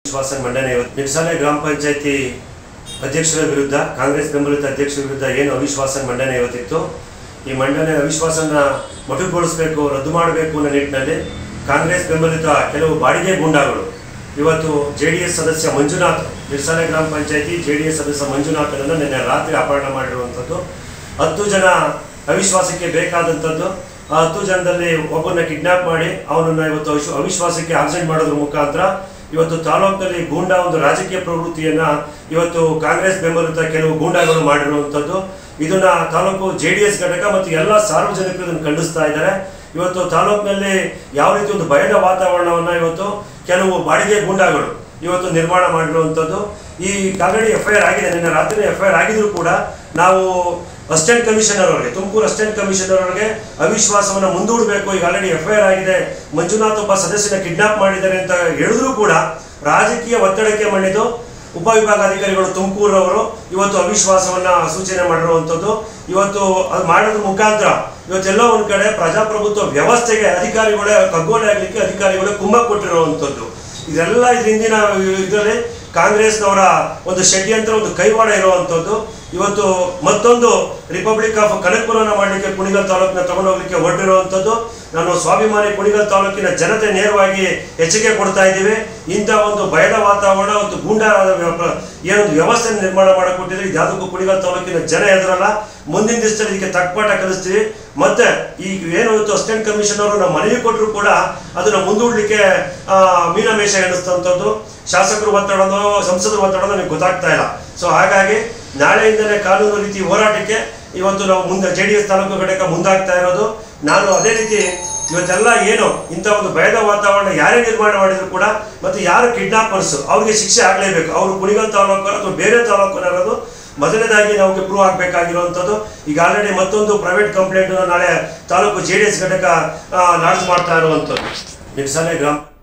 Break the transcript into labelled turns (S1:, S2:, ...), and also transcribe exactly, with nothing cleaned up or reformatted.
S1: ವಿಶ್ವಾಸ ಮಂಡನೆ ನಿಪ್ಸಾಲೆ ಗ್ರಾಮ ಪಂಚಾಯತಿ ಅಧ್ಯಕ್ಷರ ವಿರುದ್ಧ ಕಾಂಗ್ರೆಸ್ ಬೆಂಬಲಿತ ಅಧ್ಯಕ್ಷರ ವಿರುದ್ಧ ಏನು ಅವಿಶ್ವಾಸ ಮಂಡನೆ ಇವತ್ತಿತ್ತು, ಈ ಮಂಡನೆ ಅವಿಶ್ವಾಸನ ಮೊಟಕುಗೊಳಿಸಬೇಕು, ರದ್ದು ಮಾಡಬೇಕು ಅನ್ನೋ ನಿಟ್ಟಿನಲ್ಲಿ ಕಾಂಗ್ರೆಸ್ ಬೆಂಬಲಿತ ಕೆಲವು ಬಾಡಿಗೆ ಗೂಂಡಾಗಳು ಇವತ್ತು ಜೆ ಡಿ ಎಸ್ ಸದಸ್ಯ ಮಂಜುನಾಥ್, ನಿಪ್ಸಾಲೆ ಗ್ರಾಮ ಪಂಚಾಯತಿ ಜೆ ಡಿ ಎಸ್ ಸದಸ್ಯ ಮಂಜುನಾಥನನ್ನು ನಿನ್ನೆ ರಾತ್ರಿ ಅಪಹರಣ ಮಾಡಿರುವಂಥದ್ದು. ಹತ್ತು ಜನ ಅವಿಶ್ವಾಸಕ್ಕೆ ಬೇಕಾದಂಥದ್ದು. ಆ ಹತ್ತು ಜನದಲ್ಲಿ ಒಬ್ಬನ ಕಿಡ್ನಾಪ್ ಮಾಡಿ ಅವನನ್ನು ಇವತ್ತು ಅವಿಶ್ವಾಸಕ್ಕೆ ಆಬ್ಸೆಂಟ್ ಮಾಡೋದ್ರ ಮುಖಾಂತರ ಇವತ್ತು ತಾಲೂಕಿನಲ್ಲಿ ಗೂಂಡಾ ಒಂದು ರಾಜಕೀಯ ಪ್ರವೃತ್ತಿಯನ್ನ ಇವತ್ತು ಕಾಂಗ್ರೆಸ್ ಬೆಂಬಲಿತ ಕೆಲವು ಗೂಂಡಾಗಳು ಮಾಡಿರುವಂಥದ್ದು. ಇದನ್ನ ತಾಲೂಕು ಜೆ ಡಿ ಎಸ್ ಘಟಕ ಮತ್ತು ಎಲ್ಲ ಸಾರ್ವಜನಿಕರು ಇದನ್ನು ಖಂಡಿಸ್ತಾ ಇದ್ದಾರೆ. ಇವತ್ತು ತಾಲೂಕಿನಲ್ಲಿ ಯಾವ ರೀತಿ ಒಂದು ಭಯದ ವಾತಾವರಣವನ್ನ ಇವತ್ತು ಕೆಲವು ಬಾಡಿಗೆ ಗೂಂಡಾಗಳು ಇವತ್ತು ನಿರ್ಮಾಣ ಮಾಡಿರುವಂಥದ್ದು. ಈ ಆಲ್ರೆಡಿ ಎಫ್ ಐ ಆರ್ ಆಗಿದೆ, ನಿನ್ನೆ ರಾತ್ರಿ ಎಫ್ ಐ ಆರ್ ಆಗಿದ್ರು ಕೂಡ ನಾವು ಅಸಿಸ್ಟೆಂಟ್ ಕಮಿಷನರ್ ಅವರಿಗೆ, ತುಮಕೂರು ಅಸಿಸ್ಟೆಂಟ್ ಕಮಿಷನರ್ ಅವರಿಗೆ ಅವಿಶ್ವಾಸವನ್ನು ಮುಂದೂಡಬೇಕು, ಈಗ ಆಲ್ರೆಡಿ ಎಫ್ ಐ ಆರ್ ಆಗಿದೆ, ಮಂಜುನಾಥ್ ಒಬ್ಬ ಸದಸ್ಯನ ಕಿಡ್ನಾಪ್ ಮಾಡಿದ್ದಾರೆ ಅಂತ ಹೇಳಿದ್ರು ಕೂಡ ರಾಜಕೀಯ ಒತ್ತಡಕ್ಕೆ ಮಣಿದು ಉಪವಿಭಾಗಾಧಿಕಾರಿಗಳು ತುಮಕೂರವರು ಇವತ್ತು ಅವಿಶ್ವಾಸವನ್ನ ಸೂಚನೆ ಮಾಡಿರುವಂಥದ್ದು. ಇವತ್ತು ಅದು ಮಾಡೋದ್ರ ಮುಖಾಂತರ ಇವತ್ತೆಲ್ಲೋ ಒಂದ್ ಕಡೆ ಪ್ರಜಾಪ್ರಭುತ್ವ ವ್ಯವಸ್ಥೆಗೆ ಅಧಿಕಾರಿಗಳೇ ಕಗ್ಗೋಲೆ ಆಗ್ಲಿಕ್ಕೆ ಅಧಿಕಾರಿಗಳೇ ಕುಂಭ ಕೊಟ್ಟಿರುವಂಥದ್ದು. ಇದೆಲ್ಲ ಇದ್ರ ಹಿಂದಿನ ಇದರಲ್ಲಿ ಕಾಂಗ್ರೆಸ್ನವರ ಒಂದು ಷಡ್ಯಂತ್ರ, ಒಂದು ಕೈವಾಡ ಇರುವಂಥದ್ದು. ಇವತ್ತು ಮತ್ತೊಂದು ರಿಪಬ್ಲಿಕ್ ಆಫ್ ಕನಕಪುರನ ಮಾಡಲಿಕ್ಕೆ ಕುಣಿಗಲ್ ತಾಲೂಕಿನ ತಗೊಂಡೋಗ್ಲಿಕ್ಕೆ ಹೊರಟಿರುವಂಥದ್ದು. ನಾನು ಸ್ವಾಭಿಮಾನಿ ಕುಣಿಗಲ್ ತಾಲೂಕಿನ ಜನತೆ ನೇರವಾಗಿ ಎಚ್ಚರಿಕೆ ಕೊಡ್ತಾ ಇದ್ದೀವಿ. ಇಂಥ ಒಂದು ಭಯದ ವಾತಾವರಣ, ಒಂದು ಗೂಂಡಾ ಏನೊಂದು ವ್ಯವಸ್ಥೆ ನಿರ್ಮಾಣ ಮಾಡಿಕೊಟ್ಟಿದ್ರೆ ಇದ್ಯಾವುದಕ್ಕೂ ಕುಣಿಗಲ್ ತಾಲೂಕಿನ ಜನ ಎದುರಲ್ಲ. ಮುಂದಿನ ದಿವಸದಲ್ಲಿ ಇದಕ್ಕೆ ತಕ್ಕಪಾಠ ಕಲಿಸ್ತೀವಿ. ಮತ್ತೆ ಈಗ ಏನು ಇವತ್ತು ಅಸಿಸ್ಟೆಂಟ್ ಕಮಿಷನರ್ ನಾವು ಮನವಿ ಕೊಟ್ಟರು ಕೂಡ ಅದನ್ನ ಮುಂದೂಡ್ಲಿಕ್ಕೆ ಮೀನಮೇಷ ಎಣಿಸ್ತಂಥದ್ದು. ಶಾಸಕರು ಒತ್ತಡನೋ ಸಂಸದರು ಒತ್ತಡನೋ ನಿಮ್ಗೆ ಗೊತ್ತಾಗ್ತಾ ಇಲ್ಲ. ಸೊ ಹಾಗಾಗಿ ನಾಳೆಯಿಂದಲೇ ಕಾನೂನು ರೀತಿ ಹೋರಾಟಕ್ಕೆ ಇವತ್ತು ನಾವು ಮುಂದೆ ಜೆ ಡಿ ಎಸ್ ತಾಲೂಕು ಘಟಕ ಮುಂದಾಗ್ತಾ ಇರೋದು. ನಾನು ಅದೇ ರೀತಿ ಇವತ್ತೆಲ್ಲ ಏನು ಇಂಥ ಒಂದು ಭಯದ ವಾತಾವರಣ ಯಾರೇ ನಿರ್ಮಾಣ ಮಾಡಿದ್ರು ಕೂಡ ಮತ್ತೆ ಯಾರು ಕಿಡ್ನಾಪರ್ಸ್ ಅವ್ರಿಗೆ ಶಿಕ್ಷೆ ಆಗಲೇಬೇಕು. ಅವರು ಕುಣಿಗಲ್ ತಾಲೂಕು ಅಥವಾ ಬೇರೆ ತಾಲೂಕು ಅನ್ನೋದು ಮೊದಲನೇದಾಗಿ ನಾವು ಪ್ರೂವ್ ಆಗಬೇಕಾಗಿರುವಂಥದ್ದು. ಈಗ ಆಲ್ರೆಡಿ ಮತ್ತೊಂದು ಪ್ರೈವೇಟ್ ಕಂಪ್ಲೇಂಟ್ ನಾಳೆ ತಾಲೂಕು ಜೆ ಡಿ ಎಸ್ ಘಟಕ ಲಾಂಚ್ ಮಾಡ್ತಾ ಇರುವಂಥದ್ದು. ನಿಪ್ಸಾಲೆ ಗ್ರಾಮ